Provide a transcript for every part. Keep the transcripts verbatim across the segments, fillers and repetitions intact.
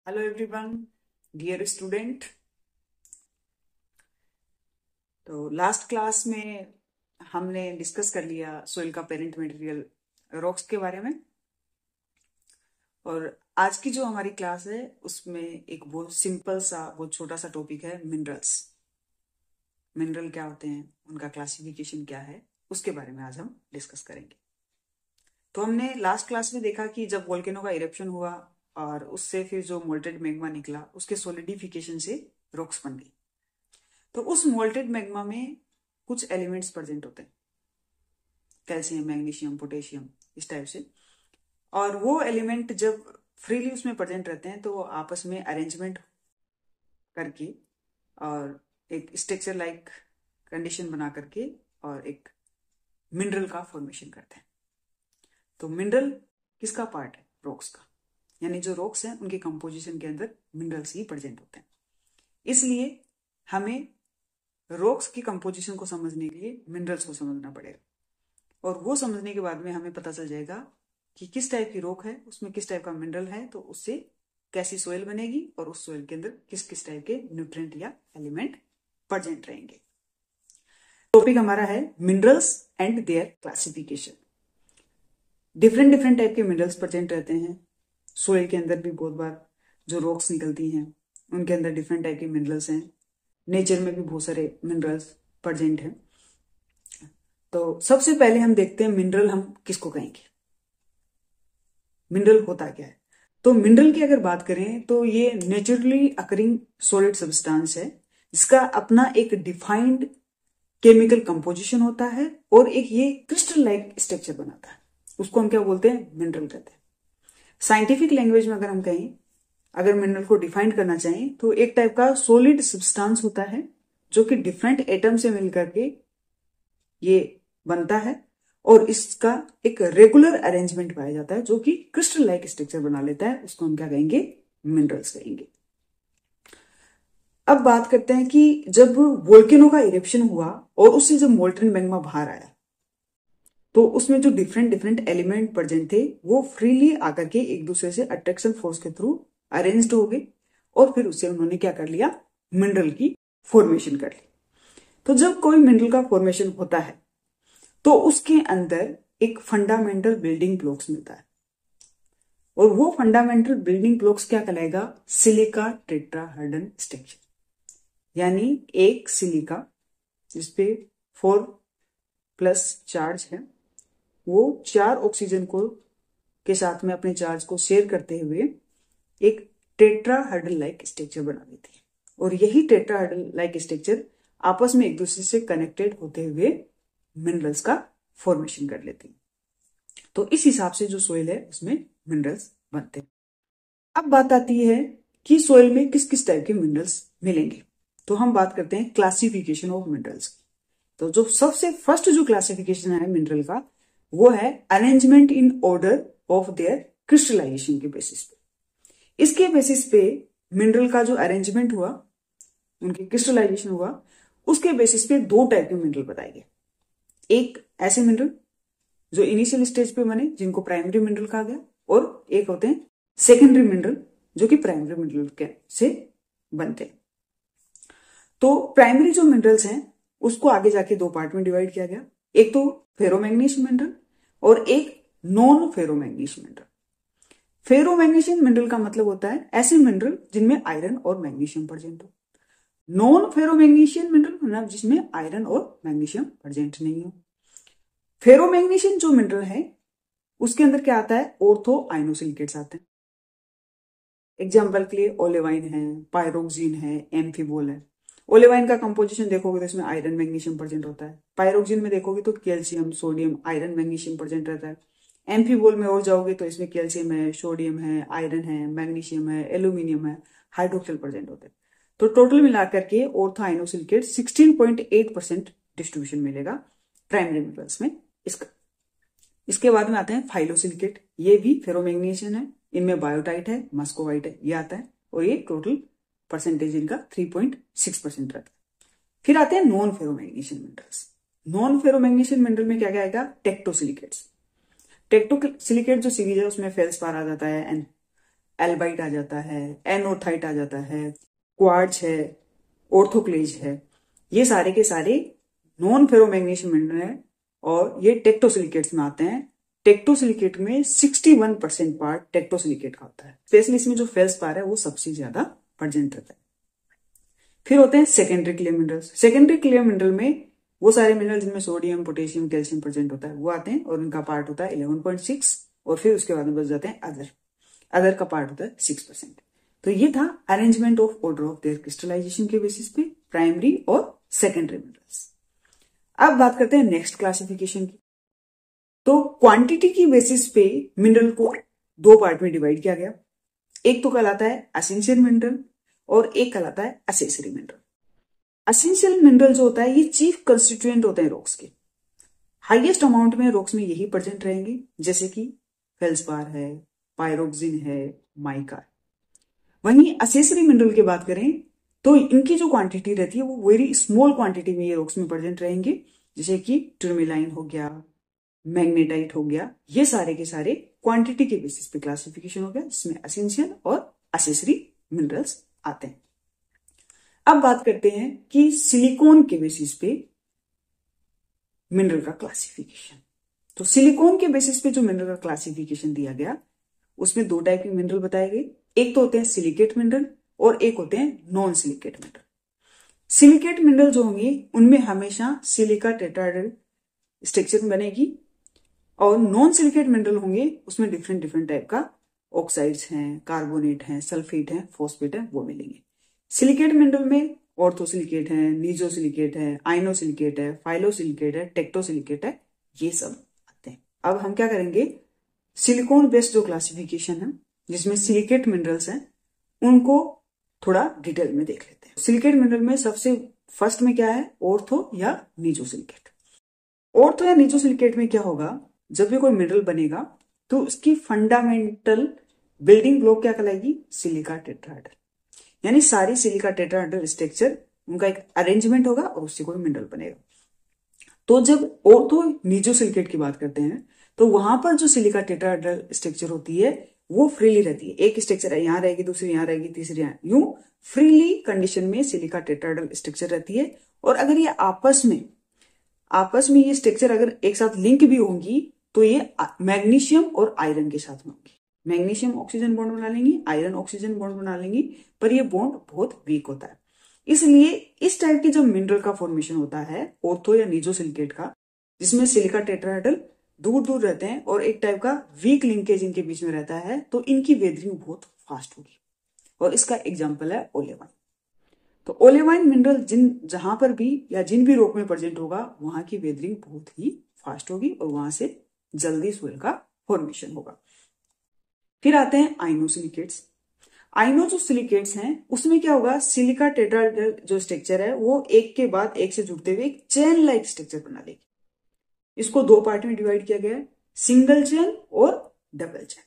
Hello everyone, dear student. तो last class में हमने डिस्कस कर लिया सोइल का पेरेंट मटेरियल रॉक्स के बारे में। और आज की जो हमारी क्लास है उसमें एक बहुत सिंपल सा बहुत छोटा सा टॉपिक है मिनरल्स। मिनरल क्या होते हैं, उनका क्लासिफिकेशन क्या है, उसके बारे में आज हम डिस्कस करेंगे। तो हमने लास्ट क्लास में देखा कि जब वोल्केनो का इरेप्शन हुआ और उससे फिर जो मोल्टेड मैग्मा निकला उसके सॉलिडिफिकेशन से रॉक्स बन गई। तो उस मोल्टेड मैग्मा में कुछ एलिमेंट्स प्रेजेंट होते हैं, कैल्शियम, मैग्नीशियम, पोटेशियम, इस टाइप से। और वो एलिमेंट जब फ्रीली उसमें प्रेजेंट रहते हैं तो वो आपस में अरेंजमेंट करके और एक स्ट्रक्चर लाइक कंडीशन बना करके और एक मिनरल का फॉर्मेशन करते हैं। तो मिनरल किसका पार्ट है? रॉक्स का। यानी जो रॉक्स हैं उनके कंपोजिशन के अंदर मिनरल्स ही प्रेजेंट होते हैं। इसलिए हमें रॉक्स की कंपोजिशन को समझने के लिए मिनरल्स को समझना पड़ेगा, और वो समझने के बाद में हमें पता चल जाएगा कि किस टाइप की रॉक है, उसमें किस टाइप का मिनरल है, तो उससे कैसी सोइल बनेगी और उस सोइल के अंदर किस किस टाइप के न्यूट्रिएंट या एलिमेंट प्रेजेंट रहेंगे। टॉपिक हमारा है minerals and their classification. Different different type के मिनरल्स प्रेजेंट रहते हैं सोइल के अंदर भी। बहुत बार जो रॉक्स निकलती हैं उनके अंदर डिफरेंट टाइप के मिनरल्स हैं। नेचर में भी बहुत सारे मिनरल्स प्रेजेंट हैं। तो सबसे पहले हम देखते हैं मिनरल हम किसको कहेंगे, मिनरल होता क्या है। तो मिनरल की अगर बात करें तो ये नेचुरली अकरिंग सॉलिड सब्सटेंस है जिसका अपना एक डिफाइंड केमिकल कंपोजिशन होता है और एक ये क्रिस्टल लाइक स्ट्रक्चर बनाता है। उसको हम क्या बोलते हैं? मिनरल कहते हैं। साइंटिफिक लैंग्वेज में अगर हम कहें, अगर मिनरल को डिफाइन करना चाहें तो एक टाइप का सॉलिड सब्सटेंस होता है जो कि डिफरेंट एटम से मिलकर के ये बनता है और इसका एक रेगुलर अरेंजमेंट पाया जाता है जो कि क्रिस्टल लाइक स्ट्रक्चर बना लेता है। उसको हम क्या कहेंगे? मिनरल्स कहेंगे। अब बात करते हैं कि जब वोल्केनो का इरेप्शन हुआ और उससे जब मोल्टन मैग्मा बाहर आया तो उसमें जो डिफरेंट डिफरेंट एलिमेंट प्रेजेंट थे वो फ्रीली आकर के एक दूसरे से अट्रैक्शन फोर्स के थ्रू अरेंज्ड हो गए और फिर उससे उन्होंने क्या कर लिया? मिनरल की फॉर्मेशन कर ली। तो जब कोई मिनरल का फॉर्मेशन होता है तो उसके अंदर एक फंडामेंटल बिल्डिंग ब्लॉक्स मिलता है, और वो फंडामेंटल बिल्डिंग ब्लॉक्स क्या कहलाएगा? Silica tetrahedral structure. यानी एक सिलिका जिसपे फोर प्लस चार्ज है, वो चार ऑक्सीजन को के साथ में अपने चार्ज को शेयर करते हुए एक टेट्राहेड्रल लाइक स्ट्रक्चर बना देती है। और यही टेट्राहेड्रल लाइक स्ट्रक्चर आपस में एक दूसरे से कनेक्टेड होते हुए मिनरल्स का फॉर्मेशन कर लेती है। तो इस हिसाब से जो सोइल है उसमें मिनरल्स बनते हैं। अब बात आती है कि सोइल में किस किस टाइप के मिनरल्स मिलेंगे। तो हम बात करते हैं क्लासिफिकेशन ऑफ मिनरल्स की। तो जो सबसे फर्स्ट जो क्लासिफिकेशन है मिनरल का वो है arrangement in order of their crystallization के बेसिस पे। इसके बेसिस पे मिनरल का जो अरेंजमेंट हुआ, उनके क्रिस्टलाइजेशन हुआ, उसके बेसिस पे दो टाइप के मिनरल बताए गए। एक ऐसे मिनरल जो इनिशियल स्टेज पे बने जिनको प्राइमरी मिनरल कहा गया, और एक होते हैं सेकेंडरी मिनरल जो कि प्राइमरी मिनरल के से बनते हैं। तो प्राइमरी जो मिनरल्स हैं उसको आगे जाके दो पार्ट में डिवाइड किया गया। एक तो फेरोमैग्नीशियम मिनरल और एक non ferromagnesium mineral. Ferromagnesium mineral का मतलब होता है ऐसे मिनरल जिनमें आयरन और मैग्नीशियम प्रेजेंट हो। नॉन फेरोमैग्नीशियम मिनरल मतलब जिसमें आयरन और मैग्नीशियम प्रेजेंट नहीं हो। फेरोमैग्नीशियम जो मिनरल है उसके अंदर क्या आता है? ऑर्थो आइनोसिलिकेट्स आते हैं। एग्जाम्पल के लिए ओलेवाइन है, पायरोक्सिन है, एम्फीबोल है। ओलेवाइन का कंपोजिशन देखोगे तो इसमें आयरन मैग्नीशियम प्रेजेंट होता है। पायरोक्सिन में देखोगे तो calcium, sodium, iron, magnesium present रहता है। एम्फीबोल में और जाओगे तो इसमें कैल्शियम है, सोडियम है, आयरन है, मैग्नीशियम है, एल्यूमिनियम है, हाइड्रोक्सिल प्रेजेंट होते हैं। तो टोटल मिलाकर के ortho inosilicate sixteen point eight percent distribution मिलेगा प्राइमरी मिनरल्स में इसका। इसके बाद में आते हैं फाइलोसिलिकेट। ये भी फेरोमैग्नीशियम है, इनमें बायोटाइट है, मस्कोवाइट है, ये आता है, और ये टोटल परसेंटेज इनका थ्री पॉइंट सिक्स परसेंट रहता है। फिर आते हैं non ferromagnesium minerals. Non ferromagnesium mineral में क्या क्या आएगा? टेक्टोसिलिकेट्स। टेक्टोसिलिकेट जो सीरीज है उसमें फेल्सपार आ जाता है, एल्बाइट आ जाता है, एनोथाइट आ जाता है, क्वार्ट्ज है, ऑर्थोक्लेज है, ये सारे के सारे नॉन फेरोमैग्नीशियम मिनरल है और ये टेक्टोसिलिकेट्स में आते हैं। टेक्टोसिलिकेट में इकसठ परसेंट पार्ट टेक्टोसिलिकेट का होता है, स्पेशली इसमें जो फेल्सपार है वो सबसे ज्यादा प्रेजेंट रहता है। फिर होते हैं secondary clear minerals. Secondary clear mineral में वो सारे मिनरल जिनमें सोडियम, पोटेशियम, कैल्शियम प्रेजेंट होता है वो आते हैं और उनका पार्ट होता है इलेवन पॉइंट सिक्स और फिर उसके बाद में बच जाते हैं अदर। अदर का पार्ट होता है सिक्स परसेंट। तो ये था arrangement of order of their crystallization के बेसिस पे प्राइमरी और सेकेंडरी मिनरल्स। अब बात करते हैं नेक्स्ट क्लासिफिकेशन की। तो क्वांटिटी की बेसिस पे मिनरल को दो पार्ट में डिवाइड किया गया। एक तो कहलाता है एसेंशियल मिनरल और एक कहलाता है एसेसरी मिनरल। एसेंशियल मिनरल जो होता है ये चीफ कंस्टिट्यूएंट होते हैं रॉक्स के। हाईएस्ट अमाउंट में रॉक्स में यही प्रेजेंट रहेंगे, जैसे कि फेल्सपार है, पायरोक्सिन है, माइका है। वहीं एसेसरी मिनरल की बात करें तो इनकी जो क्वांटिटी रहती है वो वेरी स्मॉल क्वांटिटी में ये रॉक्स में प्रेजेंट रहेंगे, जैसे कि टूरमेलाइन हो गया, मैग्नेटाइट हो गया। ये सारे के सारे क्वांटिटी के बेसिस पे क्लासिफिकेशन हो गया, जिसमें एसेंशियल और एसेसरी मिनरल्स आते हैं। अब बात करते हैं कि सिलिकॉन के बेसिस पे मिनरल का क्लासिफिकेशन। तो सिलिकॉन के बेसिस पे जो मिनरल का क्लासिफिकेशन दिया गया उसमें दो टाइप के मिनरल बताए गए। एक तो होते हैं सिलिकेट मिनरल और एक होते हैं non silicate mineral. Silicate mineral जो होंगे उनमें हमेशा सिलिका टेट्राहेड्रल स्ट्रक्चर बनेगी और नॉन सिलिकेट मिनरल होंगे उसमें डिफरेंट डिफरेंट टाइप का ऑक्साइड्स हैं, कार्बोनेट हैं, सल्फेट हैं, फॉस्फेट है, वो मिलेंगे। सिलिकेट मिनरल में ऑर्थोसिलिकेट है, नीजोसिलिकेट है, आइनोसिलिकेट है, फाइलोसिलिकेट है, टेक्टोसिलिकेट है, ये सब आते हैं। अब हम क्या करेंगे, सिलिकॉन बेस्ड जो क्लासिफिकेशन है जिसमें सिलिकेट मिनरल्स हैं उनको थोड़ा डिटेल में देख लेते हैं। सिलिकेट मिनरल में सबसे फर्स्ट में क्या है, ऑर्थो या नीजोसिलिकेट। ऑर्थो या नीजोसिलिकेट में क्या होगा, जब भी कोई मिनरल बनेगा तो उसकी फंडामेंटल बिल्डिंग ब्लॉक क्या कहलाएगी, सिलिका टेट्राहेड्रल। यानी सारी सिलिका टेट्राहेड्रल स्ट्रक्चर उनका एक अरेंजमेंट होगा और उससे कोई मिनरल बनेगा। तो जब ऑर्थो नीजोसिलिकेट की बात करते हैं तो वहां पर जो सिलिका टेट्राहेड्रल स्ट्रक्चर होती है वो फ्रीली रहती है। एक स्ट्रक्चर है यहाँ रहेगी, दूसरी यहाँ रहेगी, तीसरी यहाँ, यूं फ्रीली कंडीशन में सिलिका टेट्राहेड्रल स्ट्रक्चर रहती है। और अगर ये आपस में आपस में ये स्ट्रक्चर अगर एक साथ लिंक भी होंगी तो ये मैग्नीशियम और आयरन के साथ में होंगी। मैग्नीशियम ऑक्सीजन बॉन्ड बना लेंगी, आयरन ऑक्सीजन बॉन्ड बना लेंगी, पर ये बॉन्ड बहुत वीक होता है। इसलिए इस टाइप की जब मिनरल का फॉर्मेशन होता है ऑर्थो या नीजोसिलिकेट का, जिसमें सिलिका टेट्राहेड्रल दूर दूर रहते हैं और एक टाइप का वीक लिंकेज इनके बीच में रहता है, तो इनकी वेदरिंग बहुत फास्ट होगी। और इसका एग्जाम्पल है ओलेवाइन। तो ओलेवाइन मिनरल जिन जहां पर भी या जिन भी रॉक में प्रेजेंट होगा वहां की वेदरिंग बहुत ही फास्ट होगी और वहां से जल्दी सोइल का फॉर्मेशन होगा। फिर आते हैं आइनोसिलिकेट्स। आइनो जो सिलिकेट्स हैं उसमें क्या होगा, सिलिका टेट्राहेड्रल जो स्ट्रक्चर है वो एक के बाद एक से जुड़ते हुए एक चेन लाइक स्ट्रक्चर बना लेगी। इसको दो पार्ट में डिवाइड किया गया है, सिंगल चेन और डबल चेन।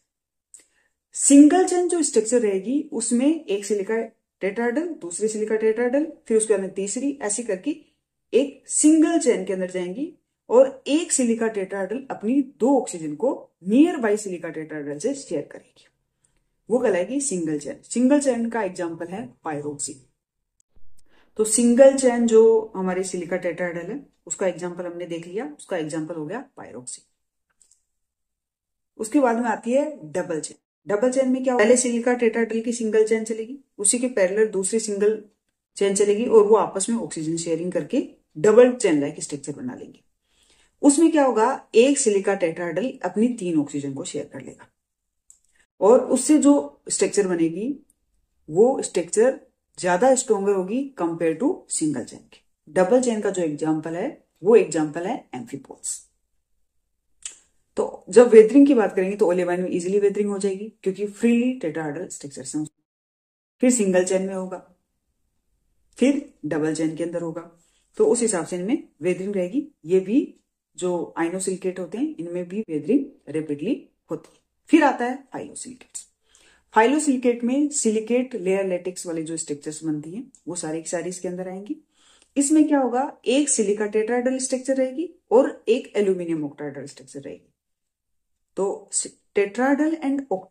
सिंगल चेन जो स्ट्रक्चर रहेगी उसमें एक सिलिका टेट्राहेड्रल, दूसरी सिलिका टेट्राहेड्रल, फिर उसके बाद में तीसरी, ऐसी करके एक सिंगल चेन के अंदर जाएंगी और एक सिलिका टेट्राहेड्रल अपनी दो ऑक्सीजन को नियर बाई सिलिका टेट्राहेड्रल से शेयर करेगी, वो कहलाएगी सिंगल चेन। सिंगल चेन का एग्जांपल है पायरोक्सिन। तो सिंगल चेन जो हमारी सिलिका टेट्राहेड्रल है उसका एग्जांपल हमने देख लिया, उसका एग्जांपल हो गया पायरोक्सिन। उसके बाद में आती है डबल चेन। डबल चेन में क्या होगा, पहले सिलिका टेट्राहेड्रल की सिंगल चेन चलेगी, उसी के पैरेलल दूसरी सिंगल चेन चलेगी और वो आपस में ऑक्सीजन शेयरिंग करके डबल चेन लाइक स्ट्रक्चर बना लेंगे। उसमें क्या होगा, एक सिलिका टेट्राहेड्रल अपनी तीन ऑक्सीजन को शेयर कर लेगा और उससे जो स्ट्रक्चर बनेगी वो स्ट्रक्चर ज्यादा स्ट्रॉन्गर होगी कंपेयर टू सिंगल चेन के। डबल चेन का जो एग्जांपल है वो एग्जांपल है एम्फीपोल्स। तो जब वेदरिंग की बात करेंगे तो ओलेवाइन में इजीली वेदरिंग हो जाएगी क्योंकि फ्रीली टेट्राहेड्रल स्ट्रक्चर से। फिर सिंगल चेन में होगा, फिर डबल चेन के अंदर होगा, तो उस हिसाब से इनमें वेदरिंग रहेगी। ये भी जो आइनोसिलिकेट होते हैं इनमें भी वेदरिंग रेपिडली होती है। फिर आता है फाइलोसिलिकेट्स। फाइलोसिलिकेट में सिलिकेट लेयर लेटेक्स वाले जो स्ट्रक्चर्स बनती हैं वो सारी की सारी इसके अंदर आएंगी। इसमें क्या होगा, एक सिलिका टेट्राहेड्रल स्ट्रक्चर रहेगी और एक एल्यूमिनियम ऑक्टाहेड्रल स्ट्रक्चर रहेगी। तो टेट्राहेड्रल एंड ऑक्टाहेड्रल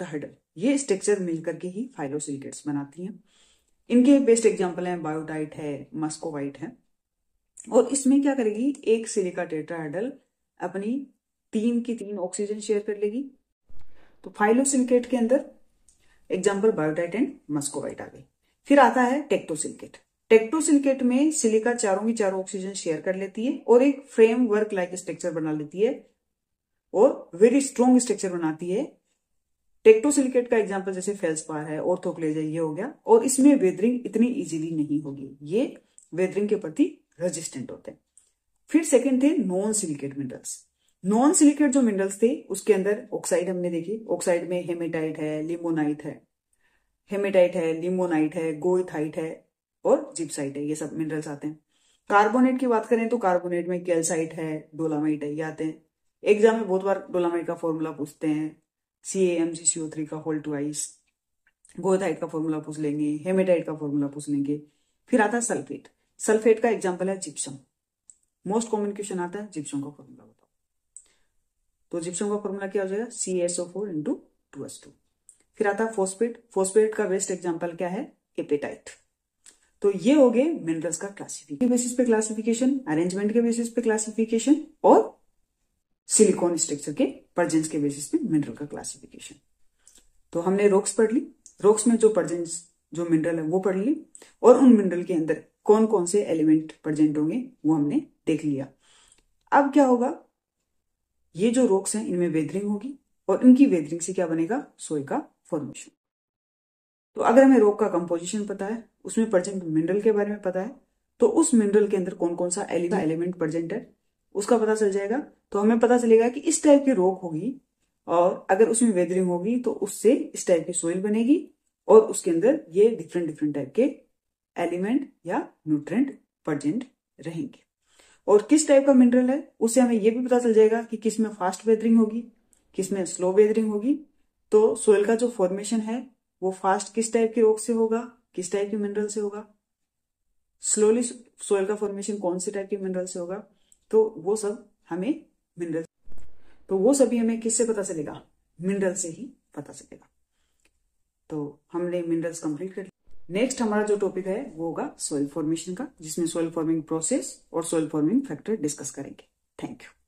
ये स्ट्रक्चर मिलकर के ही फाइलोसिलिकेट्स बनाती हैं। इनके बेस्ट एग्जांपल हैं बायोटाइट है, मस्कोवाइट है। और इसमें क्या करेगी, एक सिलिका टेट्राहेड्रल अपनी तीन की तीन ऑक्सीजन शेयर कर लेगी। तो फाइलोसिलिकेट के अंदर एग्जांपल बायोटाइट एंड मस्कोवाइट आ गई। फिर आता है टेक्टोसिलिकेट। टेक्टोसिलिकेट में सिलिका चारों की चारों ऑक्सीजन शेयर कर लेती है और एक फ्रेमवर्क लाइक स्ट्रक्चर बना लेती है और वेरी स्ट्रॉन्ग स्ट्रक्चर बनाती है। टेक्टोसिलिकेट का एग्जांपल जैसे फेल्सपार है, ऑर्थोक्लेजा, ये हो गया। और इसमें वेदरिंग इतनी इजीली नहीं होगी, ये वेदरिंग के प्रति रेजिस्टेंट होते हैं। फिर सेकंड थे non silicate minerals. Non silicate जो मिनरल्स थे उसके अंदर ऑक्साइड हमने देखी। ऑक्साइड में हेमेटाइट है, लिमोनाइट है, हेमेटाइट है, लिमोनाइट है, गोइथाइट है और जिप्साइट है, ये सब मिनरल्स आते हैं। कार्बोनेट की बात करें तो कार्बोनेट में कैल्साइट है, डोलामाइट है, ये आते हैं। एग्जाम में बहुत बार डोलामाइट का फॉर्मूला पूछते हैं, C A M G C O three का होल ट्वाइस। गोइथाइट का फॉर्मूला पूछ लेंगे, हेमेटाइट का फॉर्मूला पूछ लेंगे। फिर आता है सल्फेट। सल्फेट का एग्जाम्पल है जिप्सम। मोस्ट कॉमन क्वेश्चन आता है जिप्सम का फॉर्मूला बताओ। तो जिप्सम का फॉर्मूला क्या हो जाएगा, C S O four into two S two. फिर आता है फोस्फेट। फोस्फेट का बेस्ट एग्जाम्पल क्या है, एपेटाइट। तो ये हो गए मिनरल्स का क्लासिफिकेशन के बेसिस पे क्लासिफिकेशन, अरेंजमेंट के बेसिस पे क्लासिफिकेशन और सिलिकॉन स्ट्रक्चर के परजेंस के बेसिस पे मिनरल का क्लासिफिकेशन। तो हमने रॉक्स पढ़ ली, रॉक्स में जो परजेंस जो मिनरल है वो पढ़ ली, और उन मिनरल के अंदर कौन कौन से एलिमेंट प्रेजेंट होंगे वो हमने देख लिया। अब क्या होगा, ये जो रॉक्स हैं इनमें वेदरिंग होगी और इनकी वेदरिंग से क्या बनेगा, सोय का फॉर्मेशन। तो अगर हमें रॉक का कंपोजिशन पता है, उसमें प्रेजेंट मिनरल के बारे में पता है, तो उस मिनरल के अंदर कौन कौन सा एलिमेंट प्रेजेंट है उसका पता चल जाएगा। तो हमें पता चलेगा कि इस टाइप की रॉक होगी और अगर उसमें वेदरिंग होगी तो उससे इस टाइप की सोइल बनेगी और उसके अंदर ये डिफरेंट डिफरेंट टाइप के एलिमेंट या न्यूट्रिएंट प्रेजेंट रहेंगे। और किस टाइप का मिनरल है उससे हमें यह भी पता चल जाएगा कि किस में फास्ट वेदरिंग होगी, किस में स्लो वेदरिंग होगी। तो सोइल का जो फॉर्मेशन है वो फास्ट किस टाइप की रॉक से होगा, किस टाइप के मिनरल से होगा, स्लोली सोइल का फॉर्मेशन कौन से टाइप के मिनरल से होगा। तो वो सब हमें मिनरल तो वो सभी हमें किससे पता चलेगा, मिनरल से ही पता चलेगा। तो हमने मिनरल्स कंप्लीट कर लिया। नेक्स्ट हमारा जो टॉपिक है वो होगा सोइल फॉर्मेशन का, जिसमें सोइल फॉर्मिंग प्रोसेस और सोइल फॉर्मिंग फैक्टर डिस्कस करेंगे। Thank you.